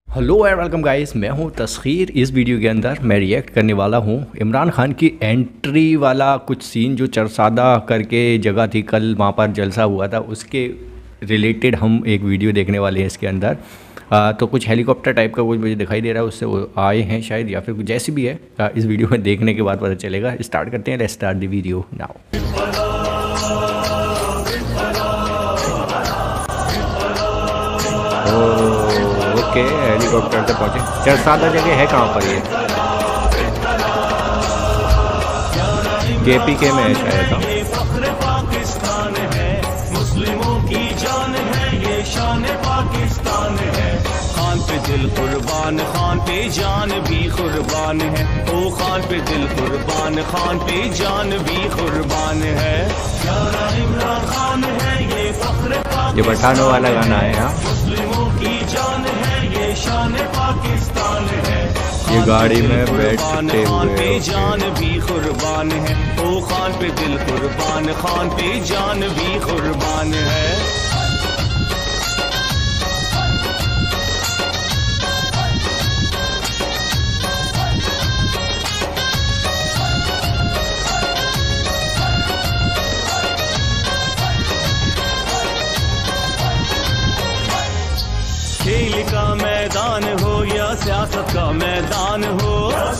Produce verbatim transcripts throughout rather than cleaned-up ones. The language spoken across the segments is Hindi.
हेलो एंड वेलकम गाइस, मैं हूं तस्खीर। इस वीडियो के अंदर मैं रिएक्ट करने वाला हूं इमरान खान की एंट्री वाला कुछ सीन जो चरसादा करके जगह थी, कल वहां पर जलसा हुआ था, उसके रिलेटेड हम एक वीडियो देखने वाले हैं इसके अंदर। आ, तो कुछ हेलीकॉप्टर टाइप का कुछ मुझे दिखाई दे रहा है, उससे वो आए हैं शायद, या फिर कुछ जैसी भी है। आ, इस वीडियो में देखने के बाद पता चलेगा। स्टार्ट करते हैं, let's start the video now. Okay, helicopter से पहुंचे। चरसादा जगह है कहाँ पर? ये केपी के में है शायद। पाकिस्तान है, मुस्लिमों की जान है, ये शान पाकिस्तान है। खान पे दिल कुर्बान, खान पे जान भी कुर्बान है। ओ खान पे दिल कुर्बान, खान पे जान भी कुर्बान है। प्यारा इमरान खान है, ये फख्र ये पठानों वाला गाना है। हाँ, मुस्लिमों की जान है, ये शान पाकिस्तान है। ये गाड़ी में बैठते खान पे हुए जान भी कुर्बान है। ओ खान पे दिल कुर्बान, खान पे जान भी कुर्बान है। खेल का मैदान हो या सियासत का मैदान हो,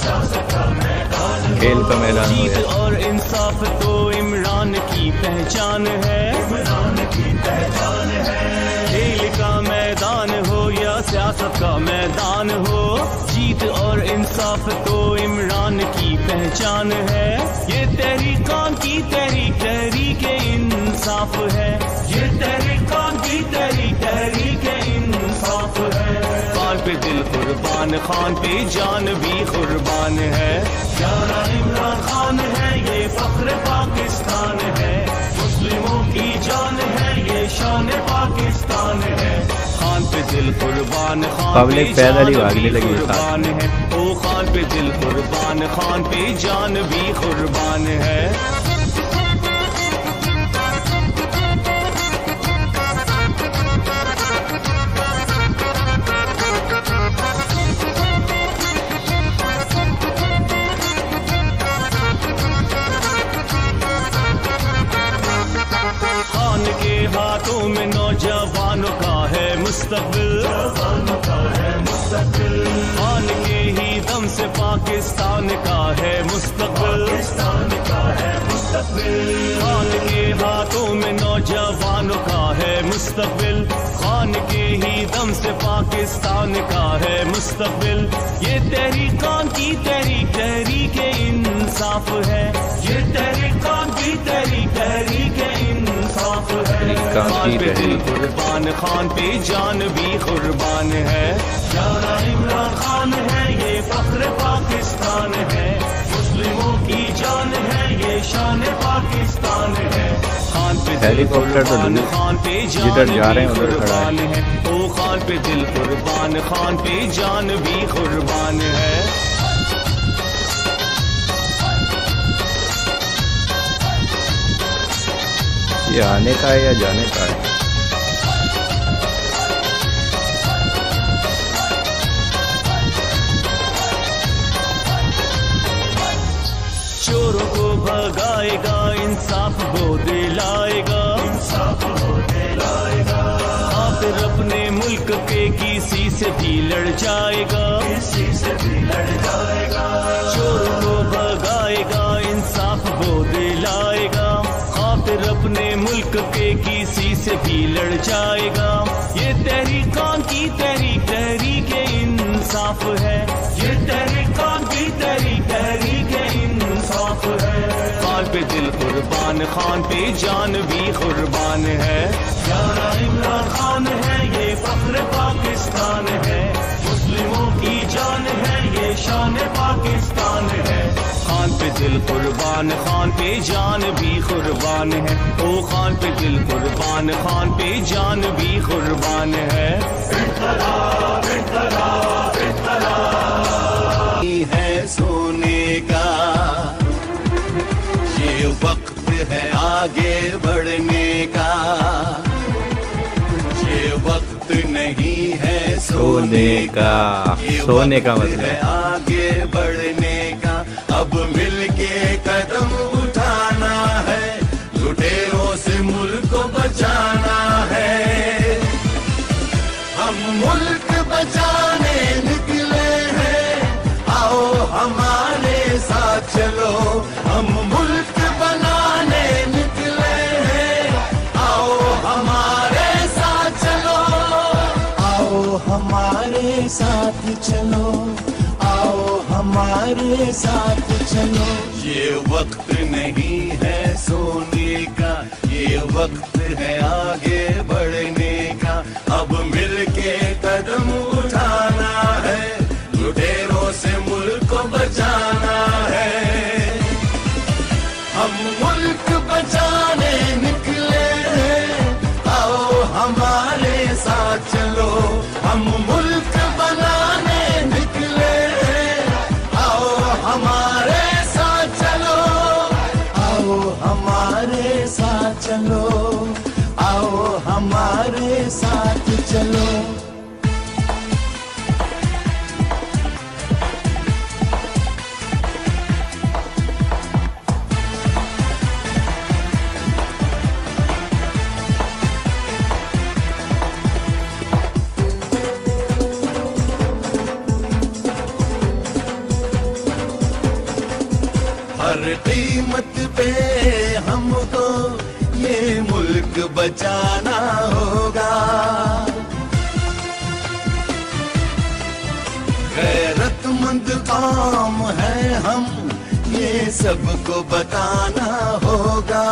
खेल का मैदान हो जीत या और इंसाफ तो इमरान की पहचान है। इमरान की पहचान है। खेल का मैदान हो या सियासत का मैदान हो, जीत और इंसाफ तो इमरान की पहचान है। ये तहरीकान की तहरीक तहरीक इंसाफ है। ये तहरीकान की तहरीक तहरीक इंसाफ है। खान पे दिल कुर्बान, खान पे जान भी कुर्बान है। प्यारा इमरान खान है, ये फख्र पाकिस्तान है। मुस्लिमों की जान है, ये शान पाकिस्तान है। खान पे दिल कुर्बान, खान पे पब्लिक पैदल ही भागने लगी है। कुर्बान है। ओ खान पे दिल कुर्बान, खान पे जान भी कुर्बान है। खान के हाथों में नौजवानों का है मुस्तकबिल। खान के ही दम से पाकिस्तान का है मुस्तकबिल। खान के हाथों में नौजवानों का है मुस्तकबिल। खान के ही दम से पाकिस्तान का है मुस्तकबिल। ये तहरीकान की तहरीक तहरीक इंसाफ है। ये तहरीकान की तहरीक तहरीक इंसाफ है। खान पे दिल कुर्बान, खान पे जान भी कुर्बान है। प्यारा इमरान खान है, ये फख्र पाकिस्तान है। मुस्लिमों की जान है, ये शान पाकिस्तान है। खान पे हेलीकॉप्टर तो कुर्बान, खान पे जिधर जा रहे हैं उधर खड़ा कुर्बान है। ओ खान पे दिल कुर्बान, खान पे जान भी कुर्बान है। ये आने का है या जाने का है? चोरों को भगाएगा, इंसाफ वो दिलाएगा। इंसाफ वो दिलाएगा। आखिर अपने मुल्क के किसी से भी लड़ जाएगा। किसी से भी लड़ जाएगा। चोरों को भगाएगा, इंसाफ वो दिलाएगा। आखिर अपने मुल्क के किसी से भी लड़ जाएगा। ये तहरीकान की तहरीक तहरीक इंसाफ है। ये तहरीकान की तहरीक तहरीक इंसाफ है। खान पे दिल कुर्बान, खान पे जान भी कुर्बान है। प्यारा इमरान खान है, ये फख्र पाकिस्तान है। मुस्लिमों की जान है, ये शान पाकिस्तान है। खान पे दिल कुर्बान, खान पे जान भी कुर्बान है। ओ खान पे दिल कुर्बान, खान पे जान भी कुर्बान है। इनकलाब इनकलाब इनकलाब है सोने का, ये वक्त है आगे बढ़ने का। ये वक्त नहीं है सोने का, सोने का मतलब है आगे बढ़ने का। अब मिलके कदम उठाना है, लुटेरों से मुल्क को बचाना है। हम मुल्क बचाने निकले हैं, आओ हमारे साथ चलो। हम मुल्क बनाने निकले हैं, आओ हमारे साथ चलो। आओ हमारे साथ चलो, आओ हमारे साथ चलो। ये वक्त नहीं है सोने का, ये वक्त है आगे बढ़ने का। अब मिलके कदम उठाना है, लुटेरों से मुल्क को बचाना है। हम मुल्क बचाने निकले हैं, आओ हमारे साथ चलो। हम मुल्क बनाने निकले हैं, आओ हमारे साथ चलो। आओ हमारे साथ चलो, आओ हमारे साथ चलो। हर कीमत पे हमको ये मुल्क बचाना होगा। गैरतमंद कौम है हम, ये सबको बताना होगा।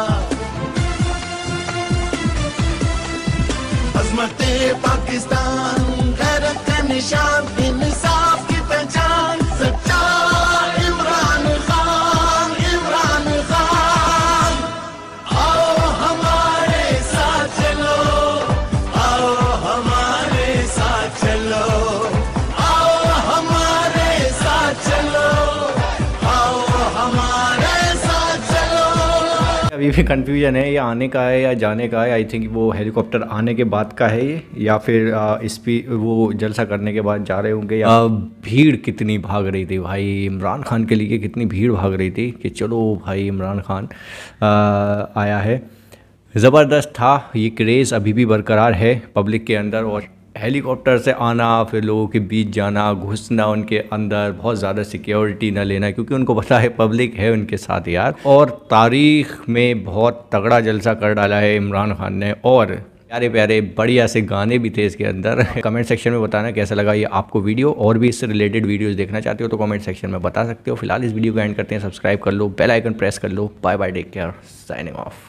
अज़मते पाकिस्तान, गैरत का निशान, इंसाफ की पहचान, सच्चा इमरान खान, इमरान खान। आओ हमारे साथ चलो, आओ हमारे साथ चलो, आओ हमारे साथ चलो, आओ हमारे साथ चलो। अभी भी कंफ्यूजन है, ये आने का है या जाने का है। आई थिंक वो हेलीकॉप्टर आने के बाद का है ये, या फिर इस पे वो जलसा करने के बाद जा रहे होंगे। या भीड़ कितनी भाग रही थी भाई, इमरान खान के लिए कितनी भीड़ भाग रही थी कि चलो भाई इमरान खान आ, आया है। ज़बरदस्त था ये क्रेज़, अभी भी बरकरार है पब्लिक के अंदर। और हेलीकॉप्टर से आना, फिर लोगों के बीच जाना, घुसना उनके अंदर, बहुत ज़्यादा सिक्योरिटी ना लेना, क्योंकि उनको पता है पब्लिक है उनके साथ यार। और तारीख़ में बहुत तगड़ा जलसा कर डाला है इमरान खान ने। और प्यारे प्यारे बढ़िया से गाने भी थे इसके अंदर। कमेंट सेक्शन में बताना कैसा लगा ये आपको वीडियो। और भी इससे रिलेटेड वीडियोस देखना चाहते हो तो कमेंट सेक्शन में बता सकते हो। फिलहाल इस वीडियो को एंड करते हैं, सब्सक्राइब कर लो, बेल आइकन प्रेस कर लो। Bye bye, take care, signing of.